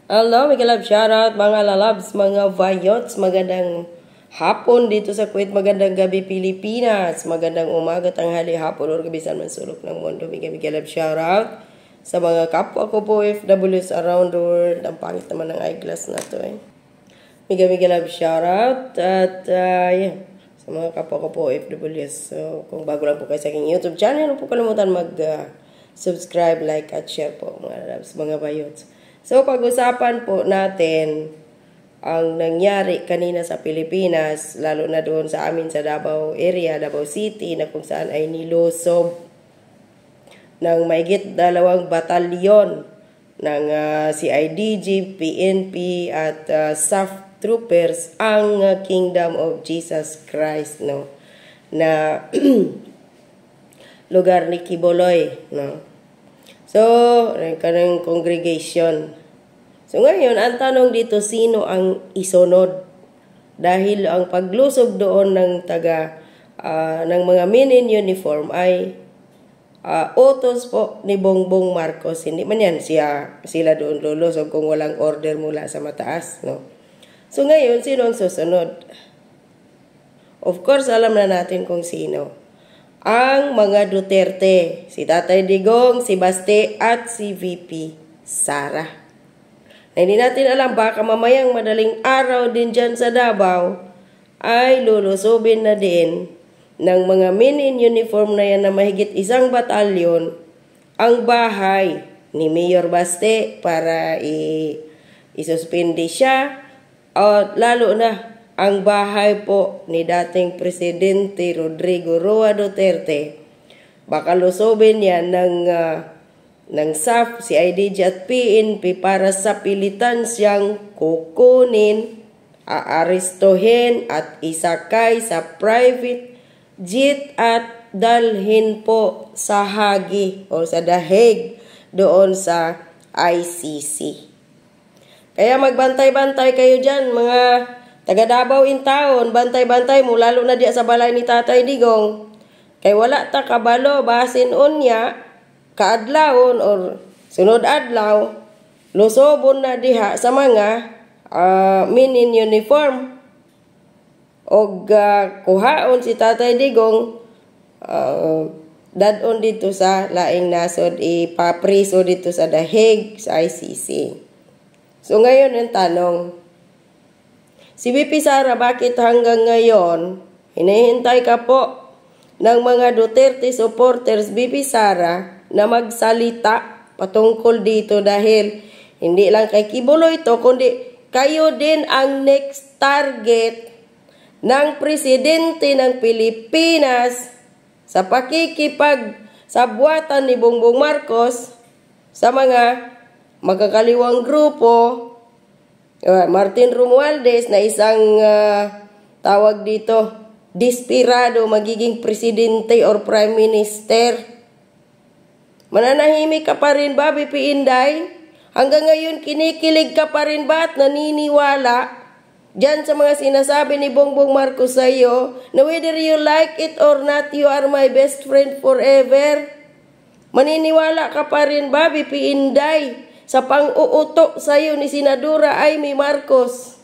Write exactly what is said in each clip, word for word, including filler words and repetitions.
Hello, Miguel Love, shoutout mga lalabs, mga vayots, magandang hapon dito sa Kuwait, magandang gabi Pilipinas, magandang umaga, tanghali, hapon, or gabi saan man sulok ng mundo. Miguel Miguel Love, shoutout sa mga kapwa ko po O F Ws around the world. Ang pangit naman ng eyeglass na to eh. Miguel Miguel Love, shoutout at uh, yeah, sa mga kapwa ko po O F Ws. So, kung bago lang po kayo sa aking YouTube channel, huwag po kalimutan mag uh, subscribe, like at share po mga lalabs, mga vayots. So, pag-usapan po natin ang nangyari kanina sa Pilipinas, lalo na doon sa amin sa Davao area, Davao City, na kung saan ay nilusob ng mahigit dalawang batalyon ng uh, C I D G, P N P at uh, S A F troopers ang uh, Kingdom of Jesus Christ, no? Na lugar ni Kiboloy, no? So, kanang congregation. So ngayon, ang tanong dito, sino ang isunod? Dahil ang paglusob doon ng taga uh, ng mga men in uniform ay uh, utos po ni Bongbong Marcos. Hindi man yan siya, sila doon lulusob kung walang order mula sa mataas, no? So ngayon, sino ang susunod? Of course, alam na natin kung sino. Ang mga Duterte, si Tatay Digong, si Baste, at si V P Sara. Na hindi natin alam, baka mamayang madaling araw din dyan sa Davao ay lulusubin na din ng mga men in uniform na yan na mahigit isang batalyon ang bahay ni Mayor Baste para i isuspindi siya at lalo na ang bahay po ni dating Presidente Rodrigo Roa Duterte. Baka lusobin yan ng, uh, ng S A F, C I D G at P N P para sa pilitan siyang kukunin, aarestuhin at isakay sa private jet at dalhin po sa Hague o sa The Hague doon sa I C C. Kaya magbantay-bantay kayo dyan mga taga Davao in town, bantay-bantay mo, lalo na diya sa balay ni Tatay Digong. Kay wala ta kabalo, basin unya, kaadlawon or sunod adlaw, lusobon na diha sa mga uh, men in uniform. O uh, kuhaon si Tatay Digong, uh, dadon dito sa laing nasod, ipapriso dito sa The Hague, sa I C C. So ngayon ang tanong, si V P Sara, bakit hanggang ngayon, hinihintay ka po ng mga Duterte supporters, V P Sara, na magsalita patungkol dito dahil hindi lang kay Kibuloy ito, kundi kayo din ang next target ng Presidente ng Pilipinas sa pakikipag sabwatan ni Bongbong Marcos sa mga magkakaliwang grupo, Uh, Martin Romualdez na isang uh, tawag dito, desperado magiging presidente or prime minister. Mananahimik ka pa rin ba, B P Inday? Hanggang ngayon kinikilig ka pa rin ba at naniniwala dyan sa mga sinasabi ni Bongbong Marcos sa iyo na whether you like it or not, you are my best friend forever? Maniniwala ka pa rin ba, B P Inday, sa pang-uuto sa iyo ni Senadora Amy Marcos?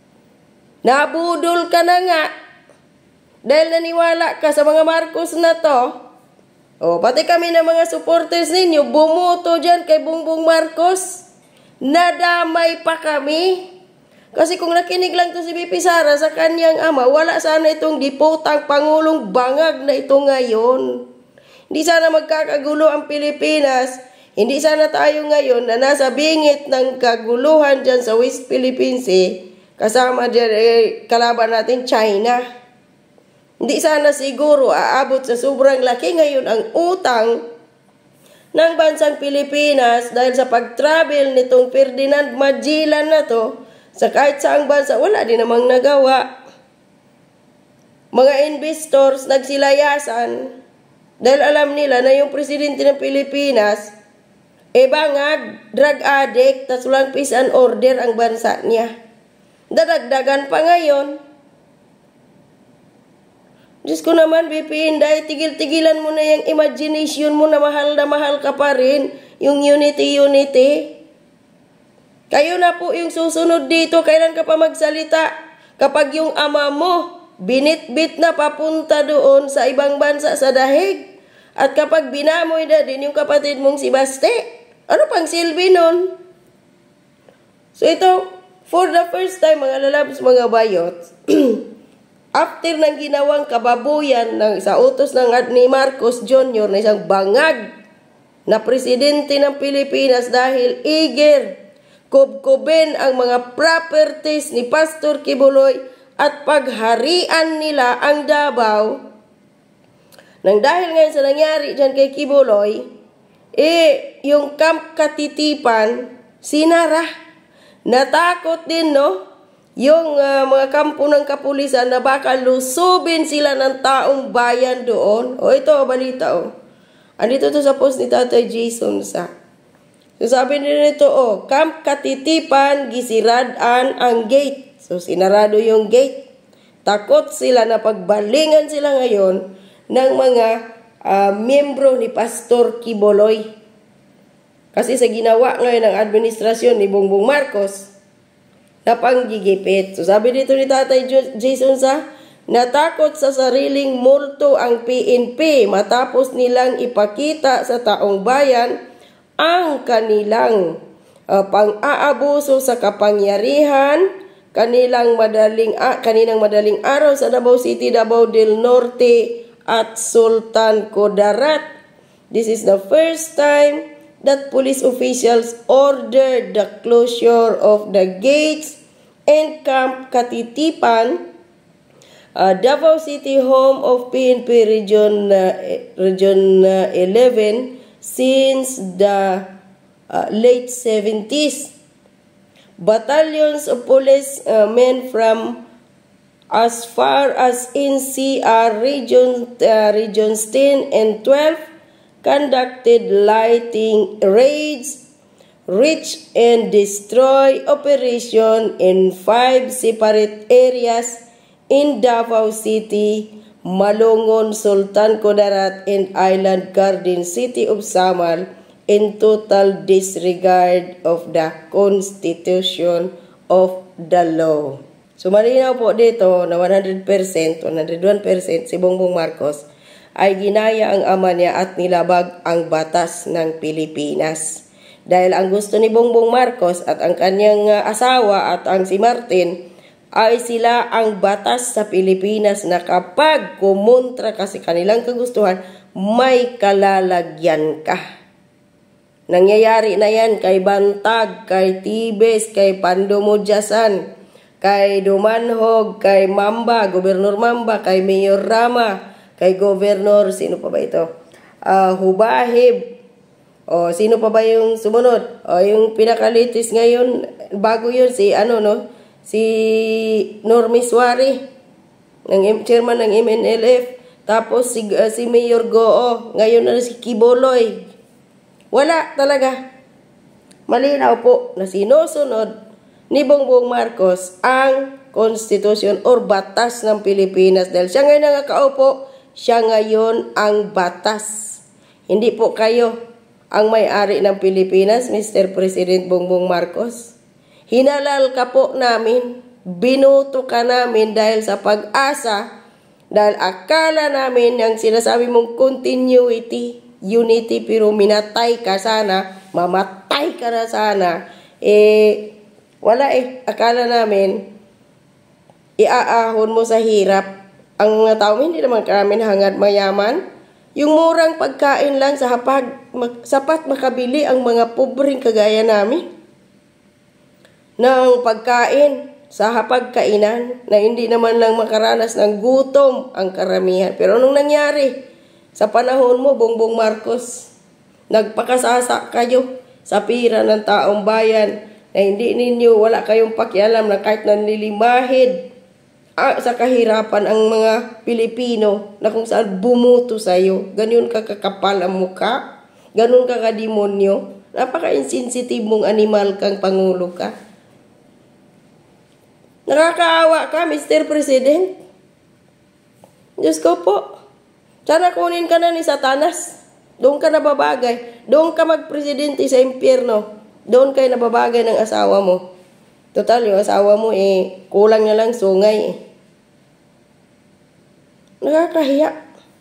Nabudol ka na nga dahil naniwala ka sa mga Marcos na to. O, pati kami na mga supporters ninyo, bumoto dyan kay Bongbong Marcos. Nadamay pa kami. Kasi kung nakinig lang to si V P Sara sa kanyang ama, wala sana itong diputang Pangulong Bangag na ito ngayon. Hindi sana magkakagulo ang Pilipinas. Hindi sana tayo ngayon na nasa bingit ng kaguluhan dyan sa West Philippine Sea, kasama dyan eh, kalaban natin China. Hindi sana siguro aabot sa sobrang laki ngayon ang utang ng bansang Pilipinas dahil sa pag-travel nitong Ferdinand Magellan na to sa kahit saang bansa. Wala din namang nagawa. Mga investors nagsilayasan dahil alam nila na yung presidente ng Pilipinas e bangag, drug addict, tas walang peace and order ang bansa niya. Dadagdagan pa ngayon. Diyos ko naman, B P Inday, tigil-tigilan mo na yung imagination mo na mahal na mahal ka pa rin. Yung unity-unity. Kayo na po yung susunod dito. Kailan ka pa magsalita? Kapag yung ama mo, binitbit na papunta doon sa ibang bansa sa dahig. At kapag binamoy na din yung kapatid mong si Baste, ano pang silbi nun? So ito, for the first time, mga lalabs, mga bayot, after ng ginawang kababuyan ng, sa utos ng ni Marcos Junior na isang bangag na presidente ng Pilipinas dahil eager kubkubin ang mga properties ni Pastor Kibuloy at pagharian nila ang Davao. Nang dahil ngayon sa nangyari dyan kay Kibuloy, eh, yung Camp Katitipan, sinara. Natakot din, no? Yung uh, mga kampo ng kapulisan na baka lusubin sila ng taong bayan doon. O ito, balita, o. Andito to sa post ni Tatay Jason sa. So sabi nila nito, o, Camp Katitipan, gisiradan ang gate. So sinarado yung gate. Takot sila na pagbalingan sila ngayon ng mga uh, miyembro ni Pastor Kibuloy. Kasi sa ginawa ngayon ng administrasyon ni Bongbong Marcos, na panggigipit. So sabi dito ni Tatay Jason sa, natakot sa sariling multo ang P N P matapos nilang ipakita sa taong bayan ang kanilang uh, pang-aabuso sa kapangyarihan, kanilang madaling, uh, kaninang madaling araw sa Davao City, Davao del Norte, at Sultan Kudarat. This is the first time that police officials ordered the closure of the gates and Camp Katitipan, uh, Davao City, home of P N P Region uh, Region uh, eleven, since the uh, late seventies. Battalions of police uh, men from as far as N C R region, uh, regions ten and twelve conducted lighting raids, reach and destroy operation in five separate areas in Davao City, Malungon, Sultan Kudarat, and Island Garden City of Samal, in total disregard of the Constitution of the law. So, malinaw po dito na one hundred percent, one hundred one percent si Bongbong Marcos ay ginaya ang ama niya at nilabag ang batas ng Pilipinas. Dahil ang gusto ni Bongbong Marcos at ang kanyang asawa at ang si Martin ay sila ang batas sa Pilipinas na kapag kumontra kasi kanilang kagustuhan, may kalalagyan ka. Nangyayari na yan kay Bantag, kay Tibes, kay Pandomodyasan, kay Dumanhog, kay Mamba, Gobernur Mamba, kay Mayor Rama, kay Governor, sino pa ba ito? Uh, Hubahib. O, sino pa ba yung sumunod? O, yung pinakalitis ngayon, bago yun, si ano, no? Si Normie Suari, ng chairman ng M N L F. Tapos si, uh, si Mayor Goo, ngayon na si Kibuloy. Wala talaga. Malinaw po na sinusunod ni Bongbong Marcos ang konstitusyon or batas ng Pilipinas. Dahil siya ngayon nakakaupo, siya ngayon ang batas. Hindi po kayo ang may-ari ng Pilipinas, Mister President Bongbong Marcos. Hinalal ka po namin, binuto ka namin dahil sa pag-asa, dahil akala namin ang sinasabi mong continuity, unity, pero minatay ka sana, mamatay ka na sana, eh, wala eh. Akala namin, iaahon mo sa hirap. Ang mga tao, hindi naman kami hangad mayaman. Yung murang pagkain lang sa hapag, mag, sapat makabili ang mga pobreng kagaya namin. Ng pagkain sa hapagkainan na hindi naman lang makaranas ng gutom ang karamihan. Pero anong nangyari? Sa panahon mo, Bongbong Marcos, nagpakasasa kayo sa pira ng taong bayan, na hindi ninyo, wala kayong pakialam na kahit nanlilimahid ah, sa kahirapan ang mga Pilipino na kung saan bumuto sa'yo. Ganyan ka kakapal ang mukha, ganun ka kademonyo, napaka-insensitive mong animal kang pangulo ka. Nakakaawa ka, Mister President. Diyos ko po, sana kunin ka na ni Satanas. Doon ka nababagay. Doon ka magpresidente sa impyerno. Doon kayo nababagay ng asawa mo. Total, yung asawa mo eh, kulang na lang sungay eh. Nakakahiya.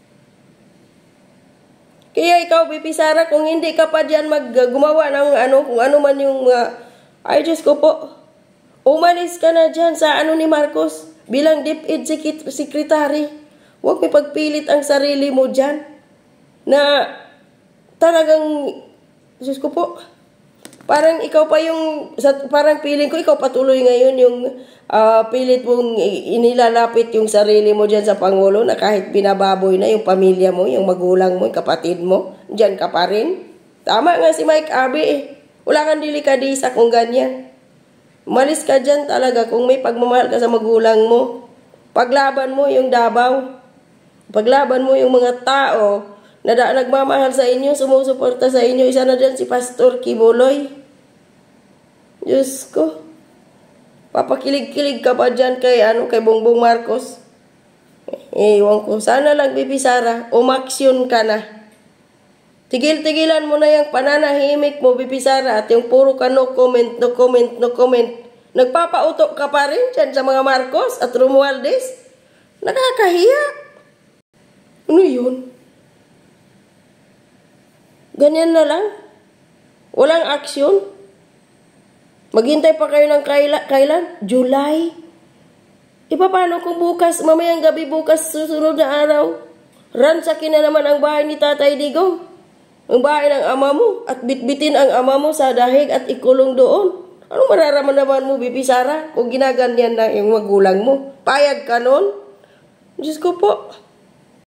Kaya ikaw, Bibi Sara, kung hindi ka pa dyan mag gumawa ng ano, kung ano man yung mga, uh, ay Diyos ko po, umalis ka na dyan sa ano ni Marcos bilang DepEd Secretary. Huwag may pagpilit ang sarili mo dyan na talagang, Diyos ko po, parang ikaw pa yung, parang feeling ko ikaw patuloy ngayon yung uh, pilit mong inilalapit yung sarili mo dyan sa Pangulo na kahit binababoy na yung pamilya mo, yung magulang mo, yung kapatid mo, dyan ka pa rin. Tama nga si Mike Abe eh. Wala kang delikadisa kung ganyan. Umalis ka dyan talaga kung may pagmamahal ka sa magulang mo. Paglaban mo yung Davao. Paglaban mo yung mga tao na da, nagmamahal sa inyo, sumusuporta sa inyo. Isa na dyan si Pastor Kibuloy. Diyos ko. Papakilig-kilig ka pa dyan kay, ano, kay Bongbong Marcos. Eh, iwan ko. Sana lang, Bibi Sara, umaksyon ka na. Tigil-tigilan mo na yung pananahimik mo, Bibi Sara, at yung puro ka no comment, no comment, no comment. Nagpapautok ka pa rin dyan sa mga Marcos at Romualdez. Nakakahiya. Ano yun? Ganyan na lang. Walang aksyon. Maghintay pa kayo ng kaila, kailan? July. E paano kung bukas, mamayang gabi bukas, susunod na araw, ransakin na naman ang bahay ni Tatay Digong. Ang bahay ng ama mo at bitbitin ang ama mo sa dahig at ikulong doon. Anong mararamdaman mo, Bibi Sara, kung ginaganyan na yung magulang mo? Payag ka nun? Diyos ko po.